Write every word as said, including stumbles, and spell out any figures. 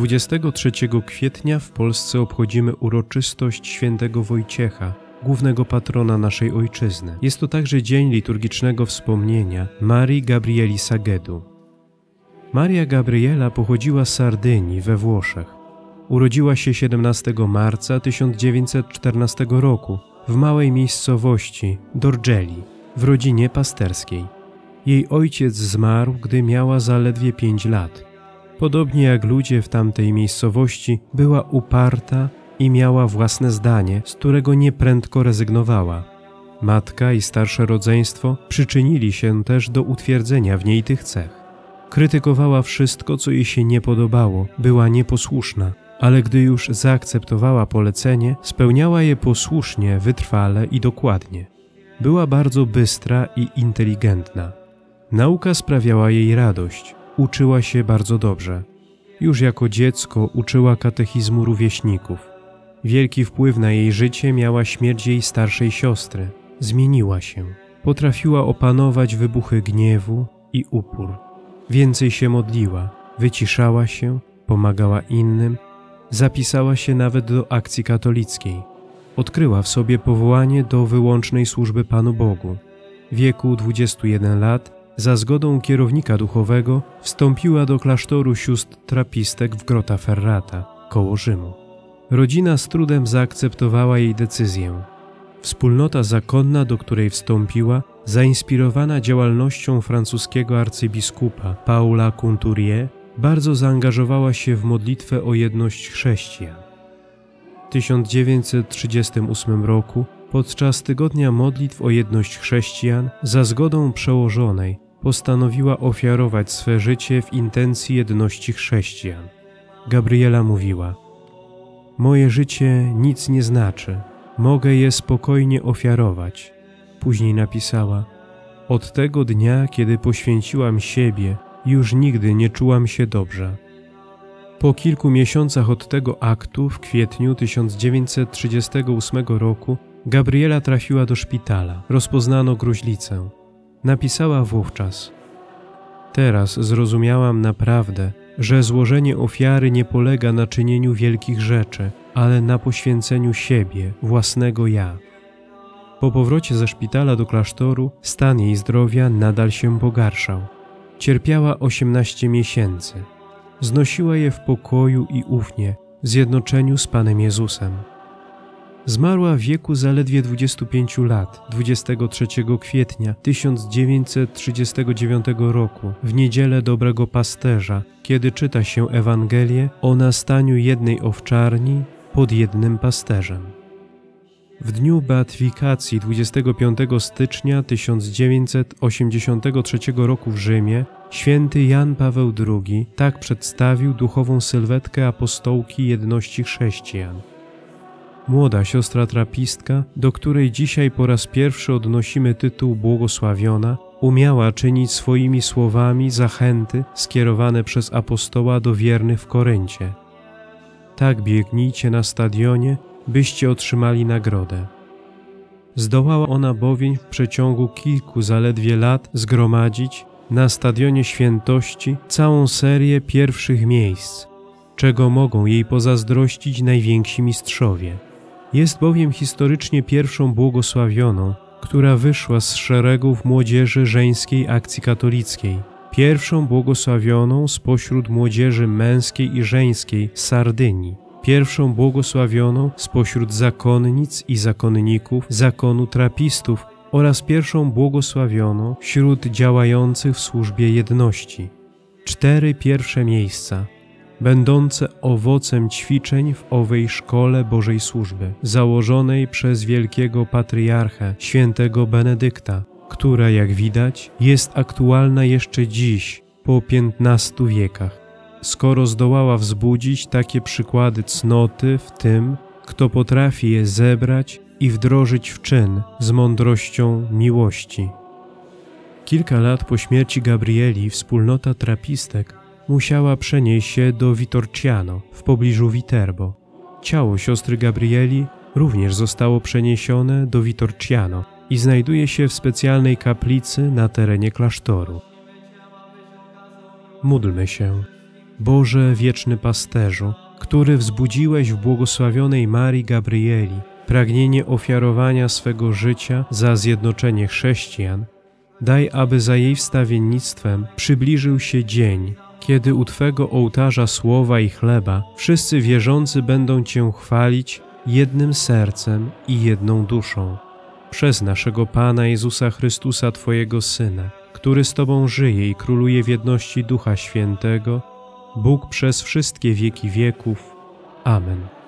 dwudziestego trzeciego kwietnia w Polsce obchodzimy uroczystość świętego Wojciecha, głównego patrona naszej ojczyzny. Jest to także dzień liturgicznego wspomnienia Marii Gabrieli Sagedu. Maria Gabriela pochodziła z Sardynii we Włoszech. Urodziła się siedemnastego marca tysiąc dziewięćset czternastego roku w małej miejscowości Dorgelli w rodzinie pasterskiej. Jej ojciec zmarł, gdy miała zaledwie pięć lat. Podobnie jak ludzie w tamtej miejscowości, była uparta i miała własne zdanie, z którego nieprędko rezygnowała. Matka i starsze rodzeństwo przyczynili się też do utwierdzenia w niej tych cech. Krytykowała wszystko, co jej się nie podobało, była nieposłuszna, ale gdy już zaakceptowała polecenie, spełniała je posłusznie, wytrwale i dokładnie. Była bardzo bystra i inteligentna. Nauka sprawiała jej radość, uczyła się bardzo dobrze. Już jako dziecko uczyła katechizmu rówieśników. Wielki wpływ na jej życie miała śmierć jej starszej siostry. Zmieniła się. Potrafiła opanować wybuchy gniewu i upór. Więcej się modliła, wyciszała się, pomagała innym, zapisała się nawet do akcji katolickiej. Odkryła w sobie powołanie do wyłącznej służby Panu Bogu. W wieku dwudziestu jeden lat, za zgodą kierownika duchowego, wstąpiła do klasztoru sióstr trapistek w Grottaferrata, koło Rzymu. Rodzina z trudem zaakceptowała jej decyzję. Wspólnota zakonna, do której wstąpiła, zainspirowana działalnością francuskiego arcybiskupa Paula Conturier, bardzo zaangażowała się w modlitwę o jedność chrześcijan. W tysiąc dziewięćset trzydziestym ósmym roku, podczas tygodnia modlitw o jedność chrześcijan, za zgodą przełożonej, postanowiła ofiarować swe życie w intencji jedności chrześcijan. Gabriela mówiła: „Moje życie nic nie znaczy, mogę je spokojnie ofiarować”. Później napisała: „Od tego dnia, kiedy poświęciłam siebie, już nigdy nie czułam się dobrze”. Po kilku miesiącach od tego aktu, w kwietniu tysiąc dziewięćset trzydziestego ósmego roku, Gabriela trafiła do szpitala. Rozpoznano gruźlicę. Napisała wówczas: „Teraz zrozumiałam naprawdę, że złożenie ofiary nie polega na czynieniu wielkich rzeczy, ale na poświęceniu siebie, własnego ja”. Po powrocie ze szpitala do klasztoru stan jej zdrowia nadal się pogarszał. Cierpiała osiemnaście miesięcy. Znosiła je w pokoju i ufnie, w zjednoczeniu z Panem Jezusem. Zmarła w wieku zaledwie dwudziestu pięciu lat, dwudziestego trzeciego kwietnia tysiąc dziewięćset trzydziestego dziewiątego roku, w niedzielę Dobrego Pasterza, kiedy czyta się Ewangelię o nastaniu jednej owczarni pod jednym pasterzem. W dniu beatyfikacji dwudziestego piątego stycznia tysiąc dziewięćset osiemdziesiątego trzeciego roku w Rzymie święty Jan Paweł drugi tak przedstawił duchową sylwetkę apostołki jedności chrześcijan. Młoda siostra trapistka, do której dzisiaj po raz pierwszy odnosimy tytuł błogosławiona, umiała czynić swoimi słowami zachęty skierowane przez apostoła do wiernych w Koryncie. „Tak biegnijcie na stadionie, byście otrzymali nagrodę”. Zdołała ona bowiem w przeciągu kilku zaledwie lat zgromadzić na Stadionie Świętości całą serię pierwszych miejsc, czego mogą jej pozazdrościć najwięksi mistrzowie. Jest bowiem historycznie pierwszą błogosławioną, która wyszła z szeregów młodzieży żeńskiej akcji katolickiej, pierwszą błogosławioną spośród młodzieży męskiej i żeńskiej z Sardynii, pierwszą błogosławioną spośród zakonnic i zakonników zakonu trapistów oraz pierwszą błogosławioną wśród działających w służbie jedności. Cztery pierwsze miejsca, będące owocem ćwiczeń w owej szkole Bożej służby, założonej przez wielkiego patriarchę, świętego Benedykta, która, jak widać, jest aktualna jeszcze dziś, po piętnastu wiekach. Skoro zdołała wzbudzić takie przykłady cnoty w tym, kto potrafi je zebrać i wdrożyć w czyn z mądrością miłości. Kilka lat po śmierci Gabrieli wspólnota trapistek musiała przenieść się do Vitorciano w pobliżu Viterbo. Ciało siostry Gabrieli również zostało przeniesione do Vitorciano i znajduje się w specjalnej kaplicy na terenie klasztoru. Módlmy się. Boże wieczny pasterzu, który wzbudziłeś w błogosławionej Marii Gabrieli pragnienie ofiarowania swego życia za zjednoczenie chrześcijan, daj, aby za jej wstawiennictwem przybliżył się dzień, kiedy u Twego ołtarza słowa i chleba wszyscy wierzący będą Cię chwalić jednym sercem i jedną duszą. Przez naszego Pana Jezusa Chrystusa, Twojego Syna, który z Tobą żyje i króluje w jedności Ducha Świętego, Bóg przez wszystkie wieki wieków. Amen.